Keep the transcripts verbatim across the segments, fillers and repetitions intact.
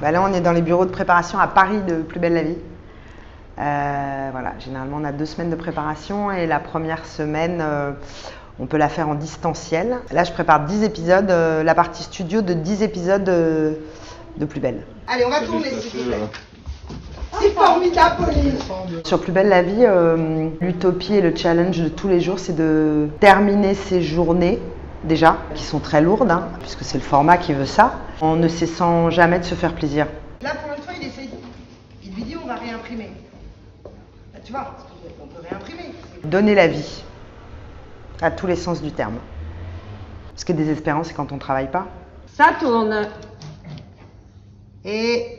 Bah là, on est dans les bureaux de préparation à Paris de Plus belle la vie. Euh, voilà, généralement, on a deux semaines de préparation et la première semaine, euh, on peut la faire en distanciel. Là, je prépare dix épisodes, euh, la partie studio de dix épisodes euh, de Plus belle. Allez, on va tourner, s'il vous plaît. C'est formidable, Pauline. Sur Plus belle la vie, euh, l'utopie et le challenge de tous les jours, c'est de terminer ces journées, déjà, qui sont très lourdes, hein, puisque c'est le format qui veut ça, en ne cessant jamais de se faire plaisir. Là, pour une fois, il essaye. Il lui dit, on va réimprimer. Là, tu vois, on peut réimprimer. Donner la vie, à tous les sens du terme. Ce qui est désespérant, c'est quand on ne travaille pas. Ça tourne. Et...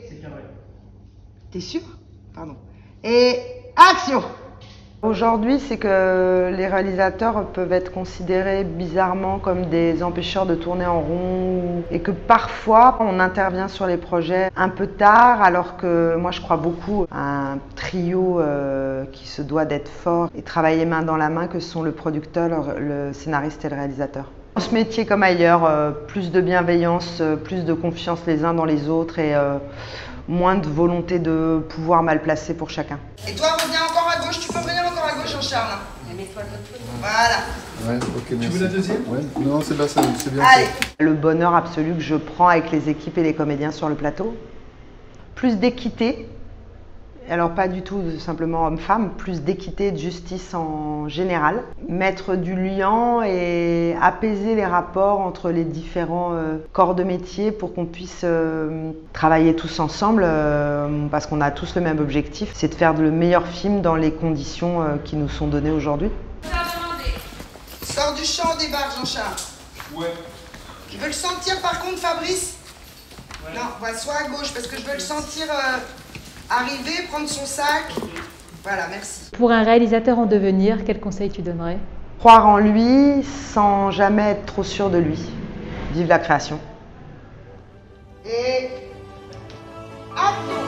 T'es sûr? Pardon. Et... Action! Aujourd'hui, c'est que les réalisateurs peuvent être considérés bizarrement comme des empêcheurs de tourner en rond et que parfois on intervient sur les projets un peu tard, alors que moi je crois beaucoup à un trio euh, qui se doit d'être fort et travailler main dans la main, que sont le producteur, le scénariste et le réalisateur. Dans ce métier comme ailleurs, euh, plus de bienveillance, euh, plus de confiance les uns dans les autres et euh, moins de volonté de pouvoir mal placé pour chacun. Et toi, reviens encore à gauche, tu peux revenir encore à gauche, Jean-Charles. Mets-toi de l'autre côté. Voilà. Ouais, ok, merci. Tu veux la deuxième? Ouais, non, c'est là, c'est bien. Allez. Le bonheur absolu que je prends avec les équipes et les comédiens sur le plateau. Plus d'équité, alors pas du tout simplement homme-femme, plus d'équité et de justice en général. Mettre du lien et apaiser les rapports entre les différents euh, corps de métier pour qu'on puisse euh, travailler tous ensemble, euh, parce qu'on a tous le même objectif, c'est de faire le meilleur film dans les conditions euh, qui nous sont données aujourd'hui. Sors du champ, débarque, Jean-Charles. Ouais. Tu veux le sentir par contre, Fabrice? Ouais. Non, bah, sois à gauche, parce que je veux le sentir euh, arriver, prendre son sac. Voilà, merci. Pour un réalisateur en devenir, quel conseil tu donnerais? Croire en lui sans jamais être trop sûr de lui. Vive la création. Et... Hop.